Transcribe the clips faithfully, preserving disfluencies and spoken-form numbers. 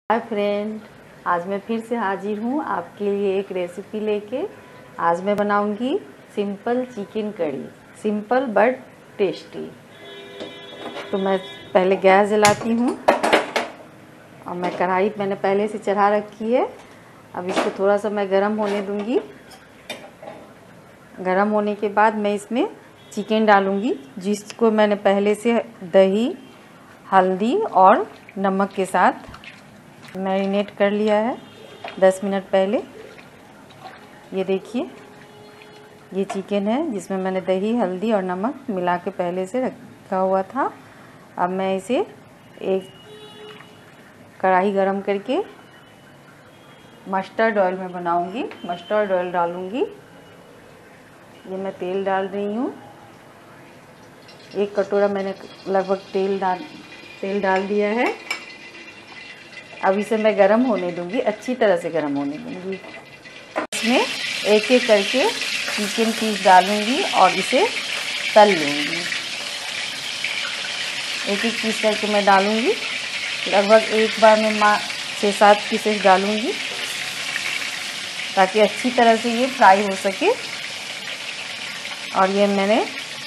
Hi friend, आज मैं फिर से हाजिर हूँ आपके लिए एक रेसिपी लेके। आज मैं बनाऊंगी simple chicken curry, simple but tasty. तो मैं पहले गैस जलाती हूँ और मैं कढ़ाई मैंने पहले से चढ़ा रखी है। अब इसको थोड़ा सा मैं गरम होने दूंगी। गरम होने के बाद मैं इसमें चिकन डालूंगी, जिसको मैंने पहले से दही, हल्दी और नमक के साथ मैरिनेट कर लिया है दस मिनट पहले। ये देखिए, ये चिकन है जिसमें मैंने दही, हल्दी और नमक मिला के पहले से रखा हुआ था। अब मैं इसे एक कढ़ाई गरम करके मस्टर्ड ऑयल में बनाऊंगी। मस्टर्ड ऑयल डालूंगी। ये मैं तेल डाल रही हूँ। एक कटोरा मैंने लगभग तेल डाल तेल डाल दिया है। अब इसे मैं गरम होने दूंगी, अच्छी तरह से गरम होने दूंगी। इसमें एक एक करके चिकन पीस डालूंगी और इसे तल लूंगी। एक एक पीस करके मैं डालूंगी। लगभग एक बार में मैं छः सात पीसेस डालूंगी ताकि अच्छी तरह से ये फ्राई हो सके। और ये मैंने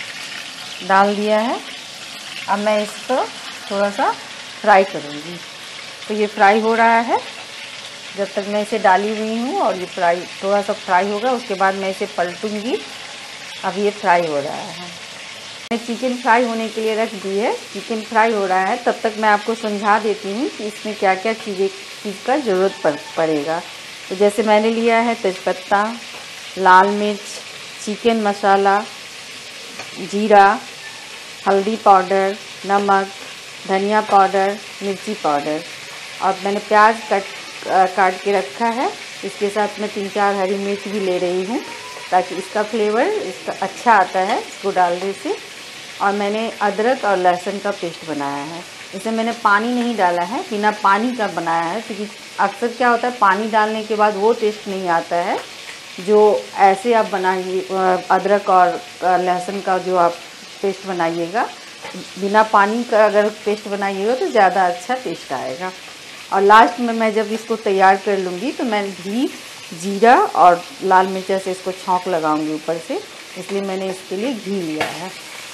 डाल दिया है। अब मैं इसको थोड़ा सा फ्राई करूंगी। तो ये फ्राई हो रहा है जब तक मैं इसे डाली हुई हूँ, और ये फ्राई थोड़ा सा फ्राई होगा उसके बाद मैं इसे पलटूंगी। अब ये फ्राई हो रहा है। मैं चिकन फ्राई होने के लिए रख दी है। चिकन फ्राई हो रहा है, तब तक मैं आपको समझा देती हूँ कि इसमें क्या क्या चीज़ें चीज़ का ज़रूरत पड़ पड़ेगा। तो जैसे मैंने लिया है तेज़पत्ता, लाल मिर्च, चिकन मसाला, जीरा, हल्दी पाउडर, नमक, धनिया पाउडर, मिर्ची पाउडर, और मैंने प्याज कट काट के रखा है। इसके साथ मैं तीन चार हरी मिर्च भी ले रही हूँ ताकि इसका फ्लेवर इसका अच्छा आता है इसको डालने से। और मैंने अदरक और लहसुन का पेस्ट बनाया है। इसे मैंने पानी नहीं डाला है, बिना पानी का बनाया है, क्योंकि अक्सर क्या होता है पानी डालने के बाद वो टेस्ट नहीं आता है जो ऐसे आप बनाइए। अदरक और लहसुन का जो आप पेस्ट बनाइएगा, बिना पानी का अगर पेस्ट बनाइएगा तो ज़्यादा अच्छा टेस्ट आएगा। और लास्ट में मैं जब इसको तैयार कर लूँगी तो मैं घी, जीरा और लाल मिर्चा से इसको छौंक लगाऊंगी ऊपर से, इसलिए मैंने इसके लिए घी लिया है।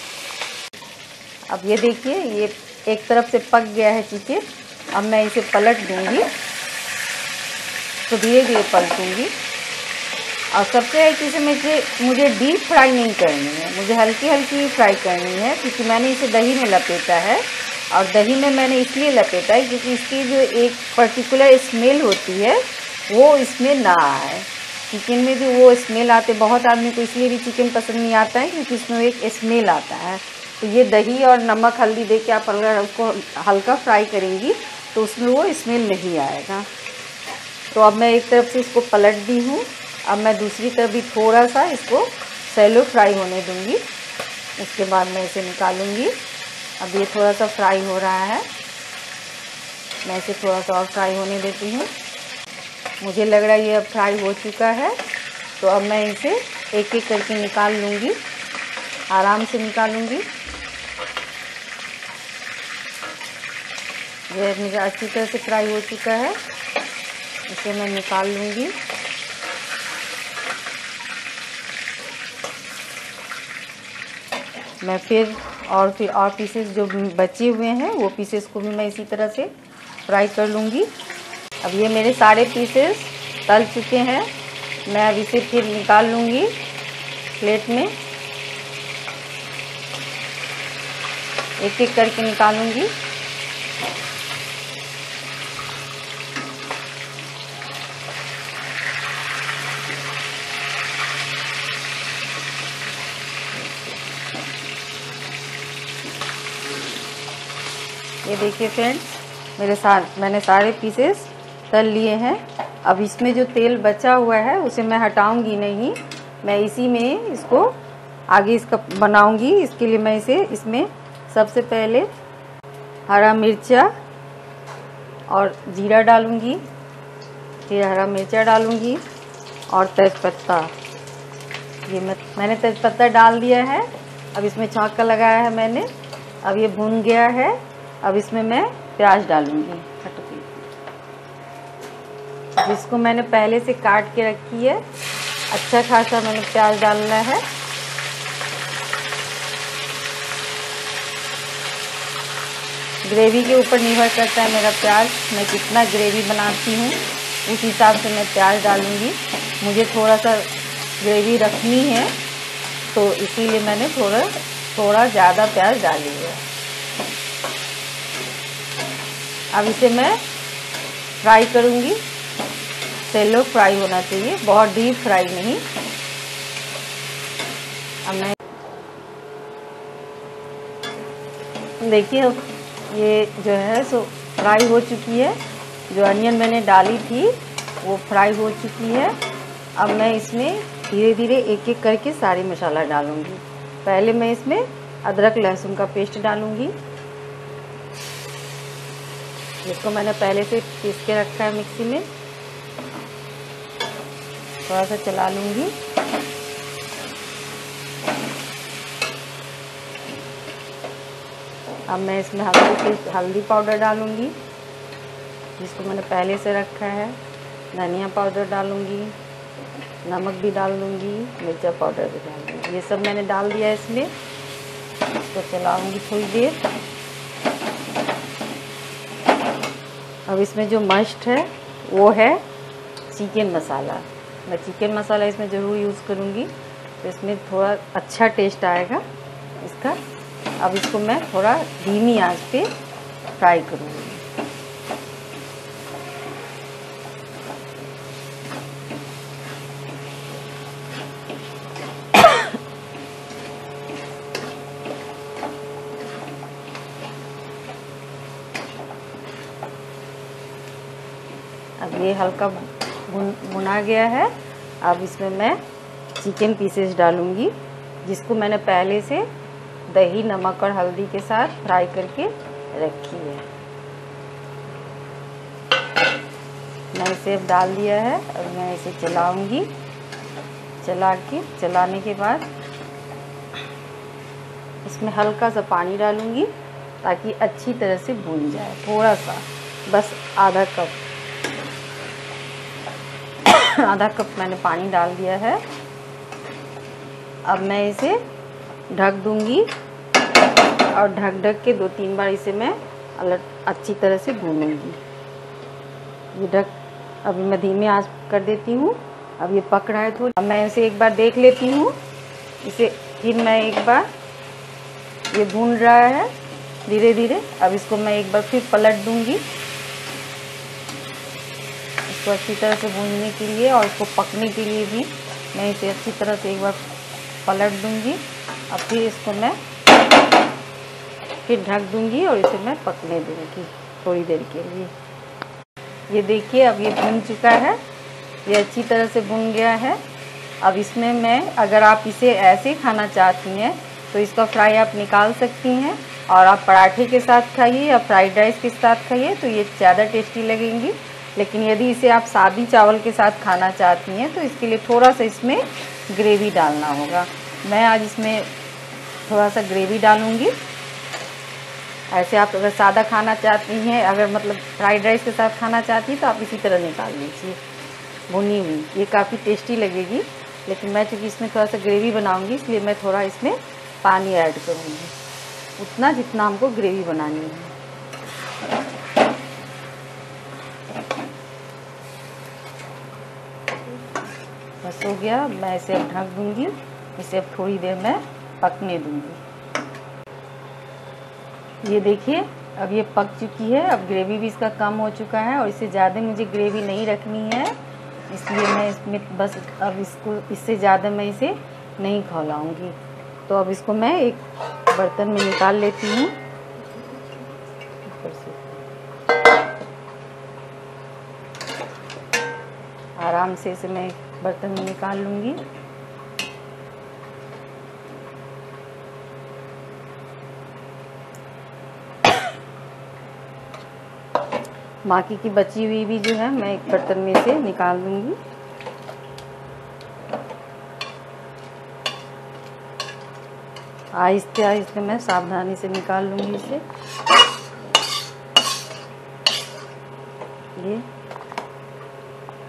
अब ये देखिए, ये एक तरफ से पक गया है चिकन। अब मैं इसे पलट दूँगी, तो धीरे धीरे पलटूँगी। और सबसे एक चीज़ मुझे मुझे डीप फ्राई नहीं करनी है, मुझे हल्की हल्की फ्राई करनी है, क्योंकि मैंने इसे दही में लपेटा है। और दही में मैंने इसलिए लपेटा है क्योंकि इसकी जो एक पर्टिकुलर स्मेल होती है वो इसमें ना आए। चिकन में जो वो स्मेल आते, बहुत आदमी को इसलिए भी चिकन पसंद नहीं आता है क्योंकि इसमें एक स्मेल आता है। तो ये दही और नमक, हल्दी दे के आप अगर उसको हल्का फ्राई करेंगी तो उसमें वो स्मेल नहीं आएगा। तो अब मैं एक तरफ से इसको पलट दी हूँ। अब मैं दूसरी तरफ भी थोड़ा सा इसको सैलो फ्राई होने दूँगी। उसके बाद मैं इसे निकालूँगी। अब ये थोड़ा सा फ्राई हो रहा है, मैं इसे थोड़ा सा और फ्राई होने देती हूँ। मुझे लग रहा है ये अब फ्राई हो चुका है, तो अब मैं इसे एक एक करके निकाल लूँगी, आराम से निकालूँगी। ये मुझे अच्छी तरह से फ्राई हो चुका है, इसे मैं निकाल लूँगी। मैं फिर और फिर और पीसेस जो बचे हुए हैं वो पीसेस को भी मैं इसी तरह से फ्राई कर लूँगी। अब ये मेरे सारे पीसेस तल चुके हैं। मैं अब इसे फिर निकाल लूँगी प्लेट में, एक एक करके निकालूँगी। ये देखिए फ्रेंड्स, मेरे साथ मैंने सारे पीसेस तल लिए हैं। अब इसमें जो तेल बचा हुआ है उसे मैं हटाऊंगी नहीं, मैं इसी में इसको आगे इसका बनाऊंगी। इसके लिए मैं इसे इसमें सबसे पहले हरा मिर्चा और जीरा डालूंगी, फिर हरा मिर्चा डालूंगी और तेज़पत्ता। ये मैं मैंने तेज़पत्ता डाल दिया है। अब इसमें छौंका लगाया है मैंने। अब ये भुन गया है। अब इसमें मैं प्याज डालूंगी। जिसको मैंने पहले से काट के रखी है। अच्छा खासा मैंने प्याज डालना है। ग्रेवी के ऊपर निर्भर करता है मेरा प्याज, मैं कितना ग्रेवी बनाती हूँ उस हिसाब से मैं प्याज डालूँगी। मुझे थोड़ा सा ग्रेवी रखनी है तो इसीलिए मैंने थोड़ा थोड़ा ज़्यादा प्याज डाली है। अब इसे मैं फ्राई करूँगी। सेलो फ्राई होना चाहिए, बहुत डीप फ्राई नहीं। अब मैं देखिए अब ये जो है सो फ्राई हो चुकी है। जो अनियन मैंने डाली थी वो फ्राई हो चुकी है। अब मैं इसमें धीरे धीरे एक एक करके सारे मसाला डालूँगी। पहले मैं इसमें अदरक लहसुन का पेस्ट डालूँगी, जिसको मैंने पहले से पीस के रखा है मिक्सी में। थोड़ा सा चला लूँगी। अब मैं इसमें हल्दी हल्दी पाउडर डालूँगी, जिसको मैंने पहले से रखा है। धनिया पाउडर डालूँगी, नमक भी डाल दूँगी, मिर्चा पाउडर भी डाल दूँगी। ये सब मैंने डाल दिया है इसमें। इसको चलाऊँगी थोड़ी देर। अब इसमें जो मस्ट है वो है चिकन मसाला। मैं चिकन मसाला इसमें ज़रूर यूज़ करूँगी, तो इसमें थोड़ा अच्छा टेस्ट आएगा इसका। अब इसको मैं थोड़ा धीमी आंच पे फ्राई करूँगी। अब ये हल्का भुन भुना गया है। अब इसमें मैं चिकन पीसेस डालूँगी, जिसको मैंने पहले से दही, नमक और हल्दी के साथ फ्राई करके रखी है। मैं इसे अब डाल दिया है। अब मैं इसे चलाऊँगी। चला के चलाने के बाद इसमें हल्का सा पानी डालूँगी ताकि अच्छी तरह से भून जाए। थोड़ा सा, बस आधा कप आधा कप मैंने पानी डाल दिया है। अब मैं इसे ढक दूँगी और ढक ढक के दो तीन बार इसे मैं अलग अच्छी तरह से भूनूंगी। ये ढक अभी मैं धीमे आंच कर देती हूँ। अब ये पक रहा है थोड़ा। अब मैं इसे एक बार देख लेती हूँ इसे, फिर मैं एक बार, ये भून रहा है धीरे धीरे। अब इसको मैं एक बार फिर पलट दूँगी, इसको अच्छी तरह से भूनने के लिए और इसको पकने के लिए भी मैं इसे अच्छी तरह से एक बार पलट दूँगी। अब फिर इसको मैं फिर ढक दूँगी और इसे मैं पकने दूँगी थोड़ी देर के लिए। ये देखिए अब ये भुन चुका है, ये अच्छी तरह से भुन गया है। अब इसमें मैं, अगर आप इसे ऐसे खाना चाहती हैं तो इसका फ्राई आप निकाल सकती हैं और आप पराठे के साथ खाइए या फ्राइड राइस के साथ खाइए तो ये ज़्यादा टेस्टी लगेंगी। लेकिन यदि इसे आप सादी चावल के साथ खाना चाहती हैं तो इसके लिए थोड़ा सा इसमें ग्रेवी डालना होगा। मैं आज इसमें थोड़ा सा ग्रेवी डालूँगी। ऐसे आप अगर सादा खाना चाहती हैं, अगर मतलब फ्राइड राइस के साथ खाना चाहती हैं तो आप इसी तरह निकाल लीजिए भुनी हुई। ये काफ़ी टेस्टी लगेगी। लेकिन मैं चूँकि इसमें थोड़ा सा ग्रेवी बनाऊँगी इसलिए मैं थोड़ा इसमें पानी ऐड करूँगी, उतना जितना हमको ग्रेवी बनानी है। बस हो गया। मैं इसे अब ढक दूँगी, इसे अब थोड़ी देर में पकने दूँगी। ये देखिए अब ये पक चुकी है। अब ग्रेवी भी इसका कम हो चुका है और इससे ज़्यादा मुझे ग्रेवी नहीं रखनी है, इसलिए मैं इसमें बस अब इसको इससे ज़्यादा मैं इसे नहीं खौलाऊँगी। तो अब इसको मैं एक बर्तन में निकाल लेती हूँ। ऊपर से आराम से इसे मैं एक बर्तन में निकाल लूँगी। बाकी की बची हुई भी जो है मैं एक बर्तन में से निकाल दूँगी। आहिस्ते आहिस्ते मैं सावधानी से निकाल लूँगी इसे। ये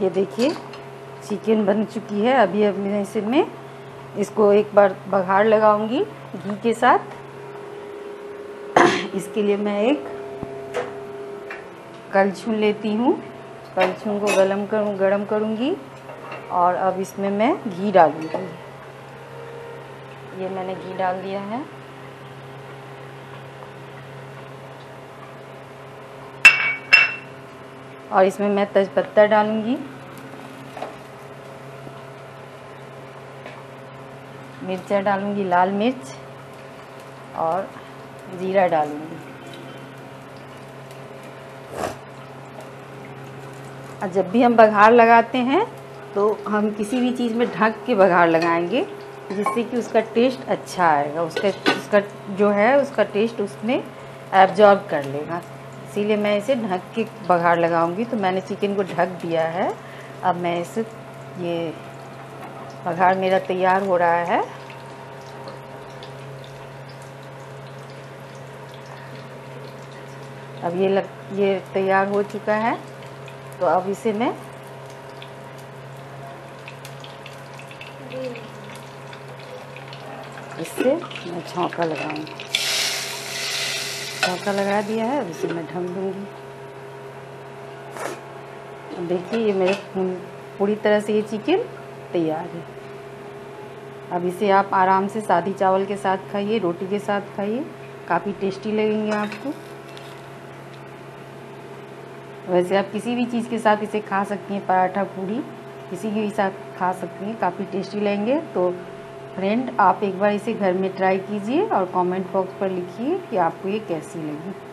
ये देखिए चिकन बन चुकी है। अभी अब मैं इसे में इसको एक बार बघार लगाऊंगी घी के साथ। इसके लिए मैं एक कलछुल लेती हूँ, कलछुल को गरम करूँ गरम करूँगी और अब इसमें मैं घी डालूँगी। ये मैंने घी डाल दिया है। और इसमें मैं तेजपत्ता डालूँगी, मिर्चा डालूँगी, लाल मिर्च और जीरा डालूँगी। और जब भी हम बघार लगाते हैं तो हम किसी भी चीज़ में ढक के बघार लगाएंगे, जिससे कि उसका टेस्ट अच्छा आएगा, उसका उसका जो है उसका टेस्ट उसमें एब्जॉर्ब कर लेगा। इसीलिए मैं इसे ढक के बघार लगाऊंगी। तो मैंने चिकन को ढक दिया है। अब मैं इसे ये बघार मेरा तैयार हो रहा है। अब ये लग ये तैयार हो चुका है। तो अब इसे मैं इससे मैं छौंका लगाऊंगी। छौंका लगा दिया है। अब इसे मैं ढक दूंगी। अब देखिए ये मेरे पूरी तरह से ये चिकन तैयार है। अब इसे आप आराम से सादी चावल के साथ खाइए, रोटी के साथ खाइए, काफ़ी टेस्टी लगेंगे आपको। वैसे आप किसी भी चीज़ के साथ इसे खा सकती हैं, पराठा पूरी किसी के भी साथ खा सकती हैं, काफ़ी टेस्टी लगेंगे। तो फ्रेंड आप एक बार इसे घर में ट्राई कीजिए और कमेंट बॉक्स पर लिखिए कि आपको ये कैसी लगी।